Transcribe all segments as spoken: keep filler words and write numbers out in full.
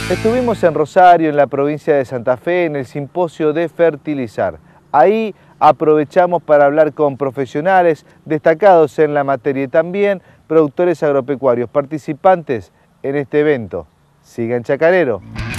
Estuvimos en Rosario, en la provincia de Santa Fe, en el simposio de Fertilizar. Ahí aprovechamos para hablar con profesionales destacados en la materia y también productores agropecuarios, participantes en este evento. Sigan Chacarero.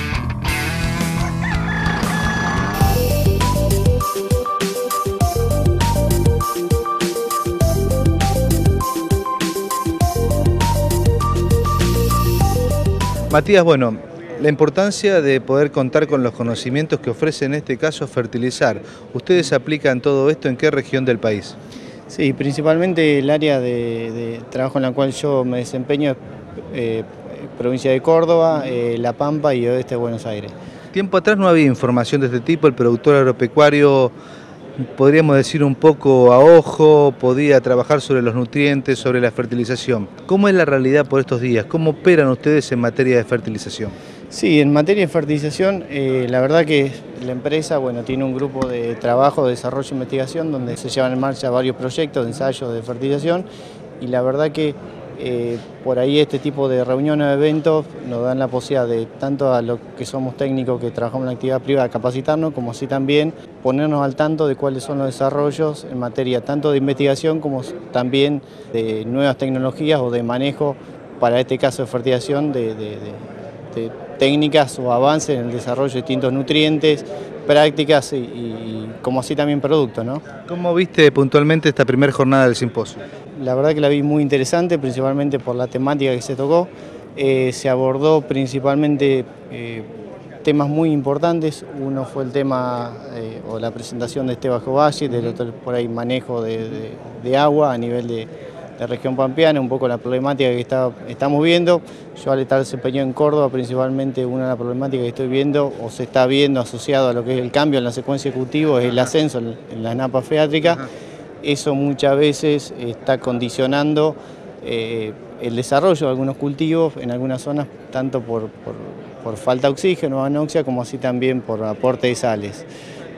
Matías, bueno, la importancia de poder contar con los conocimientos que ofrece en este caso Fertilizar. ¿Ustedes aplican todo esto en qué región del país? Sí, principalmente el área de, de trabajo en la cual yo me desempeño es eh, provincia de Córdoba, eh, La Pampa y oeste de Buenos Aires. Tiempo atrás no había información de este tipo, el productor agropecuario, podríamos decir un poco a ojo, podía trabajar sobre los nutrientes, sobre la fertilización. ¿Cómo es la realidad por estos días? ¿Cómo operan ustedes en materia de fertilización? Sí, en materia de fertilización, eh, la verdad que la empresa bueno, tiene un grupo de trabajo, de desarrollo e investigación donde se llevan en marcha varios proyectos de ensayos de fertilización y la verdad que eh, por ahí este tipo de reuniones o eventos nos dan la posibilidad de tanto a los que somos técnicos que trabajamos en la actividad privada capacitarnos como así también ponernos al tanto de cuáles son los desarrollos en materia tanto de investigación como también de nuevas tecnologías o de manejo para este caso de fertilización de, de, de, de técnicas o avances en el desarrollo de distintos nutrientes, prácticas y, y como así también productos, ¿no? ¿Cómo viste puntualmente esta primera jornada del simposio? La verdad que la vi muy interesante, principalmente por la temática que se tocó. Eh, se abordó principalmente eh, temas muy importantes. Uno fue el tema eh, o la presentación de Esteban Jovalle, del otro por ahí manejo de, de, de agua a nivel de la región pampeana, un poco la problemática que está, estamos viendo. Yo al estar desempeñado en Córdoba, principalmente una de las problemáticas que estoy viendo o se está viendo asociado a lo que es el cambio en la secuencia de cultivos es el ascenso en, en las napas freátricas. Eso muchas veces está condicionando eh, el desarrollo de algunos cultivos en algunas zonas, tanto por, por, por falta de oxígeno, anoxia, como así también por aporte de sales.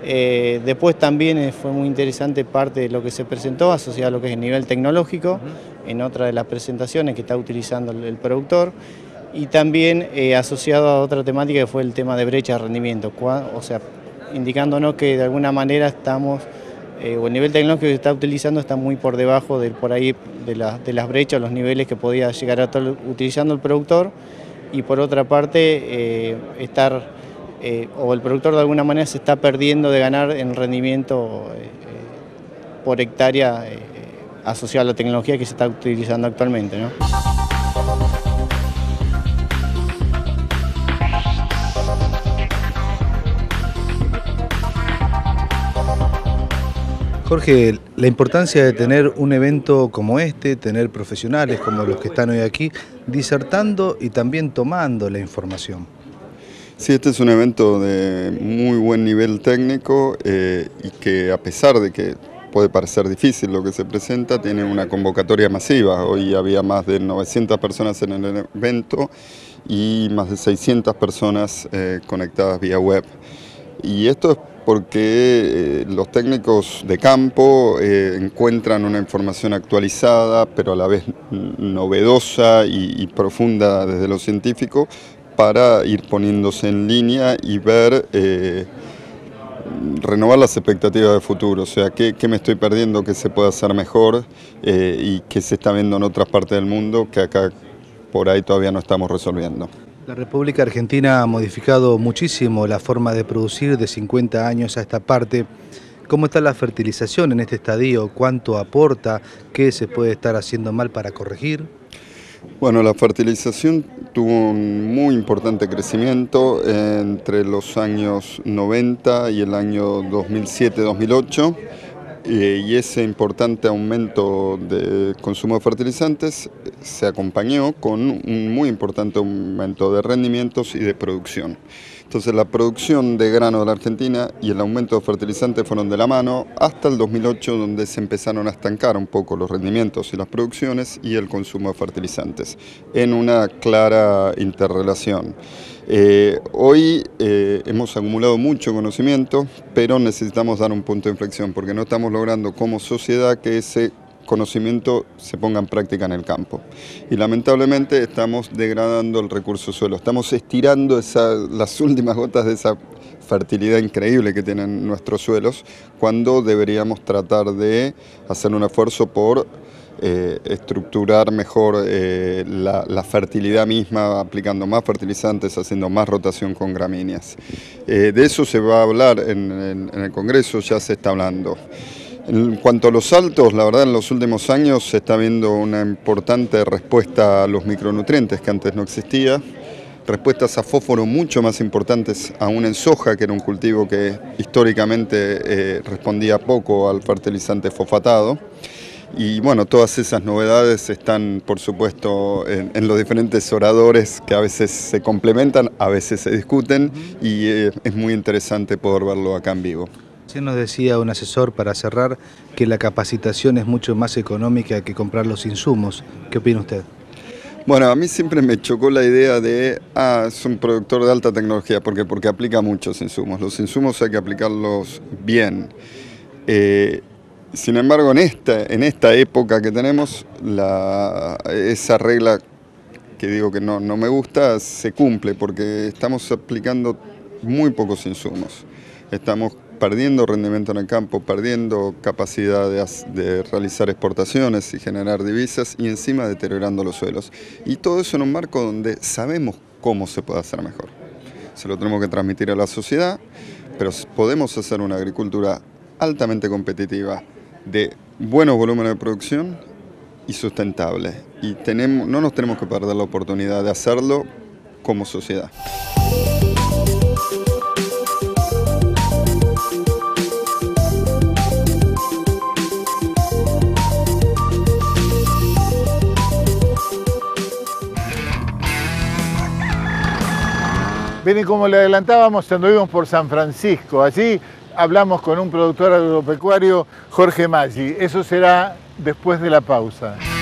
Eh, después también fue muy interesante parte de lo que se presentó asociado a lo que es el nivel tecnológico, uh-huh. en otra de las presentaciones que está utilizando el, el productor, y también eh, asociado a otra temática que fue el tema de brecha de rendimiento, o sea, indicándonos que de alguna manera estamos, eh, o el nivel tecnológico que se está utilizando está muy por debajo de, por ahí, de, la, de las brechas, los niveles que podía llegar a estar utilizando el productor, y por otra parte eh, estar... Eh, o el productor de alguna manera se está perdiendo de ganar en rendimiento eh, eh, por hectárea eh, asociado a la tecnología que se está utilizando actualmente, ¿no? Jorge, la importancia de tener un evento como este, tener profesionales como los que están hoy aquí, disertando y también tomando la información. Sí, este es un evento de muy buen nivel técnico eh, y que a pesar de que puede parecer difícil lo que se presenta, tiene una convocatoria masiva. Hoy había más de novecientas personas en el evento y más de seiscientas personas eh, conectadas vía web. Y esto es porque eh, los técnicos de campo eh, encuentran una información actualizada, pero a la vez novedosa y, y profunda desde lo científico, para ir poniéndose en línea y ver, eh, renovar las expectativas de futuro, o sea, qué, qué me estoy perdiendo, qué se puede hacer mejor eh, y qué se está viendo en otras partes del mundo que acá por ahí todavía no estamos resolviendo. La República Argentina ha modificado muchísimo la forma de producir de cincuenta años a esta parte. ¿Cómo está la fertilización en este estadio? ¿Cuánto aporta? ¿Qué se puede estar haciendo mal para corregir? Bueno, la fertilización tuvo un muy importante crecimiento entre los años noventa y el año dos mil siete dos mil ocho eh, y ese importante aumento de consumo de fertilizantes se acompañó con un muy importante aumento de rendimientos y de producción. Entonces la producción de grano de la Argentina y el aumento de fertilizantes fueron de la mano hasta el dos mil ocho, donde se empezaron a estancar un poco los rendimientos y las producciones y el consumo de fertilizantes en una clara interrelación. Eh, hoy eh, hemos acumulado mucho conocimiento, pero necesitamos dar un punto de inflexión porque no estamos logrando como sociedad que ese conocimiento se ponga en práctica en el campo. Y lamentablemente estamos degradando el recurso suelo, estamos estirando esa, las últimas gotas de esa fertilidad increíble que tienen nuestros suelos, cuando deberíamos tratar de hacer un esfuerzo por eh, estructurar mejor eh, la, la fertilidad misma, aplicando más fertilizantes, haciendo más rotación con gramíneas. Eh, de eso se va a hablar en, en, en el Congreso, ya se está hablando. En cuanto a los saltos, la verdad en los últimos años se está viendo una importante respuesta a los micronutrientes que antes no existía, respuestas a fósforo mucho más importantes aún en soja, que era un cultivo que históricamente eh, respondía poco al fertilizante fosfatado. Y bueno, todas esas novedades están, por supuesto, en, en los diferentes oradores que a veces se complementan, a veces se discuten, y eh, es muy interesante poder verlo acá en vivo. Usted nos decía un asesor, para cerrar, que la capacitación es mucho más económica que comprar los insumos. ¿Qué opina usted? Bueno, a mí siempre me chocó la idea de, ah, es un productor de alta tecnología, ¿por qué? Porque aplica muchos insumos. Los insumos hay que aplicarlos bien. Eh, sin embargo, en esta, en esta época que tenemos, la, esa regla que digo que no, no me gusta, se cumple, porque estamos aplicando muy pocos insumos. Estamos perdiendo rendimiento en el campo, perdiendo capacidad de, de realizar exportaciones y generar divisas, y encima deteriorando los suelos. Y todo eso en un marco donde sabemos cómo se puede hacer mejor. Se lo tenemos que transmitir a la sociedad, pero podemos hacer una agricultura altamente competitiva, de buenos volúmenes de producción y sustentable. Y tenemos, no nos tenemos que perder la oportunidad de hacerlo como sociedad. Bien, y como le adelantábamos, anduvimos por San Francisco. Allí hablamos con un productor agropecuario, Jorge Maggi. Eso será después de la pausa.